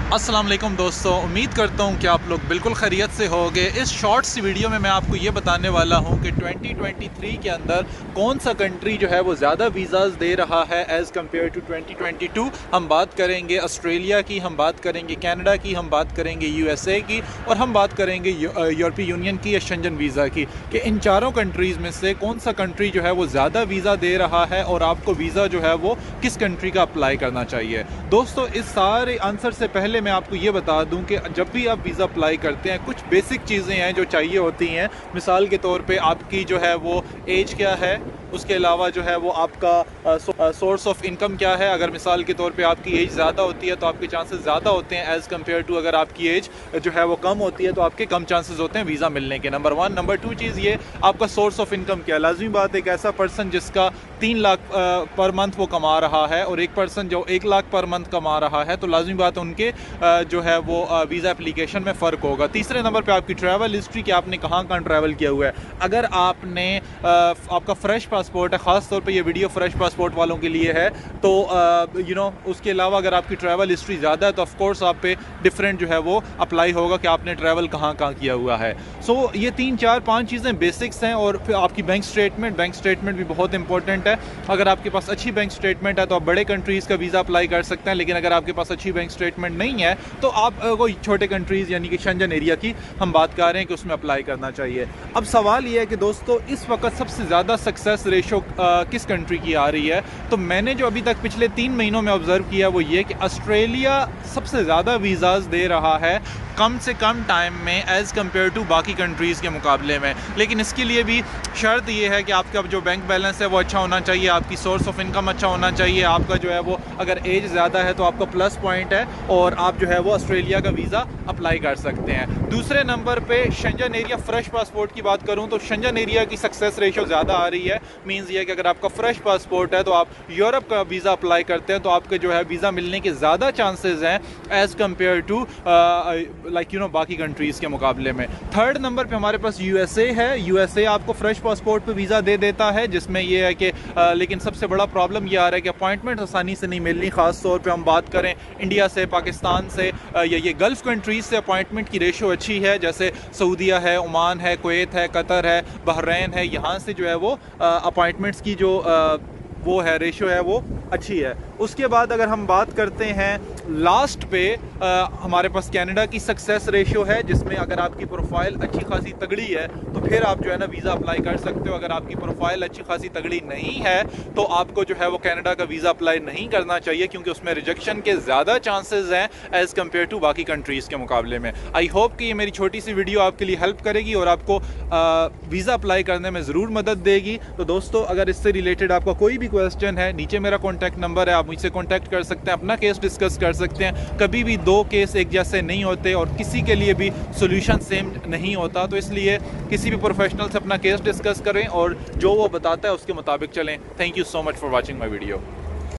अस्सलाम वालेकुम दोस्तों, उम्मीद करता हूँ कि आप लोग बिल्कुल खैरियत से होंगे। इस शॉर्ट सी वीडियो में मैं आपको ये बताने वाला हूँ कि 2023 के अंदर कौन सा कंट्री जो है वो ज़्यादा वीज़ाज़ दे रहा है एज़ कम्पेयर टू 2022। हम बात करेंगे ऑस्ट्रेलिया की, हम बात करेंगे कनाडा की, हम बात करेंगे USA की और हम बात करेंगे यूरोपीय यूनियन की या शेंजन वीज़ा की, कि इन चारों कंट्रीज़ में से कौन सा कंट्री जो है वो ज़्यादा वीज़ा दे रहा है और आपको वीज़ा जो है वो किस कंट्री का अप्लाई करना चाहिए। दोस्तों, इस सारे आंसर से पहले मैं आपको ये बता दूं कि जब भी आप वीज़ा अप्लाई करते हैं कुछ बेसिक चीज़ें हैं जो चाहिए होती हैं। मिसाल के तौर पे आपकी जो है वो एज क्या है, उसके अलावा जो है वो आपका सोर्स ऑफ इनकम क्या है। अगर मिसाल के तौर पे आपकी एज ज़्यादा होती है तो आपके चांसेस ज़्यादा होते हैं एज़ कम्पेयर टू अगर आपकी एज जो है वो कम होती है तो आपके कम चांसेस होते हैं वीज़ा मिलने के। नंबर 1। नंबर 2 चीज़ ये, आपका सोर्स ऑफ इनकम क्या है। लाजमी बात, एक ऐसा पर्सन जिसका 3 लाख पर मंथ वो कमा रहा है और एक पर्सन जो 1 लाख पर मंथ कमा रहा है, तो लाजमी बात उनके जो है वो वीज़ा एप्लीकेशन में फ़र्क होगा। तीसरे नंबर पे आपकी ट्रैवल हिस्ट्री, कि आपने कहाँ कहाँ ट्रैवल किया हुआ है। अगर आपने आपका फ्रेश पासपोर्ट है, ख़ास तौर पे ये वीडियो फ्रेश पासपोर्ट वालों के लिए है, तो उसके अलावा अगर आपकी ट्रैवल हिस्ट्री ज़्यादा है तो ऑफकोर्स आप पे डिफरेंट जो है वो अप्लाई होगा कि आपने ट्रैवल कहाँ कहाँ किया हुआ है। सो ये 3 4 5 चीज़ें बेसिक्स हैं। और फिर आपकी बैंक स्टेटमेंट भी बहुत इंपॉर्टेंट है। अगर आपके पास अच्छी बैंक स्टेटमेंट है तो आप बड़े कंट्रीज़ का वीज़ा अप्लाई कर सकते हैं, लेकिन अगर आपके पास अच्छी बैंक स्टेटमेंट नहीं है तो आप कोई छोटे कंट्रीज़ यानी कि शेंजन एरिया की हम बात कर रहे हैं कि उसमें अप्लाई करना चाहिए। अब सवाल ये है कि दोस्तों, इस वक्त सबसे ज़्यादा सक्सेस रेशो किस कंट्री की आ रही है। तो मैंने जो अभी तक पिछले 3 महीनों में ऑब्जर्व किया वो ये कि ऑस्ट्रेलिया सबसे ज़्यादा वीज़ाज़ दे रहा है कम से कम टाइम में एज़ कम्पेयर टू बाकी कंट्रीज़ के मुकाबले में। लेकिन इसके लिए भी शर्त ये है कि आपका जो बैंक बैलेंस है वो अच्छा होना चाहिए, आपकी सोर्स ऑफ इनकम अच्छा होना चाहिए, आपका जो है वो अगर एज ज़्यादा है तो आपका प्लस पॉइंट है और आप जो है वो ऑस्ट्रेलिया का वीज़ा अप्लाई कर सकते हैं। दूसरे नंबर पे शेंजन एरिया फ्रेश पासपोर्ट की बात करूँ तो शेंजन एरिया की सक्सेस रेशो ज़्यादा आ रही है। मीन्स ये कि अगर आपका फ्रेश पासपोर्ट है तो आप यूरोप का वीज़ा अप्लाई करते हैं तो आपके जो है वीज़ा मिलने के ज़्यादा चांसेस हैं एज़ कम्पेयर टू बाकी कंट्रीज़ के मुकाबले में। थर्ड नंबर पे हमारे पास USA है। USA आपको फ्रेश पासपोर्ट पे वीज़ा दे देता है, जिसमें ये है कि लेकिन सबसे बड़ा प्रॉब्लम ये आ रहा है कि अपॉइंटमेंट आसानी से नहीं मिलनी। ख़ास तौर पे हम बात करें इंडिया से, पाकिस्तान से या ये गल्फ़ कंट्रीज़ से अपॉइंटमेंट की रेशो अच्छी है, जैसे सऊदीया है, ओमान है, कुवैत है, कतर है, बहरीन है। यहाँ से जो है वो अपॉइंटमेंट्स की जो वो है रेशो है वो अच्छी है। उसके बाद अगर हम बात करते हैं लास्ट पे हमारे पास कनाडा की सक्सेस रेशियो है, जिसमें अगर आपकी प्रोफाइल अच्छी खासी तगड़ी है तो फिर आप जो है ना वीज़ा अप्लाई कर सकते हो। अगर आपकी प्रोफाइल अच्छी खासी तगड़ी नहीं है तो आपको जो है वो कनाडा का वीज़ा अप्लाई नहीं करना चाहिए, क्योंकि उसमें रिजेक्शन के ज़्यादा चांसेस हैं एज़ कम्पेयर टू बाकी कंट्रीज़ के मुकाबले में। आई होप कि ये मेरी छोटी सी वीडियो आपके लिए हेल्प करेगी और आपको वीज़ा अप्लाई करने में ज़रूर मदद देगी। तो दोस्तों, अगर इससे रिलेटेड आपका कोई भी क्वेश्चन है, नीचे मेरा कॉन्टैक्ट नंबर है, आप मुझसे कॉन्टैक्ट कर सकते हैं, अपना केस डिस्कस कर सकते हैं। कभी भी 2 केस एक जैसे नहीं होते और किसी के लिए भी सोल्यूशन सेम नहीं होता, तो इसलिए किसी भी प्रोफेशनल से अपना केस डिस्कस करें और जो वो बताता है उसके मुताबिक चलें। Thank you so much for watching my video.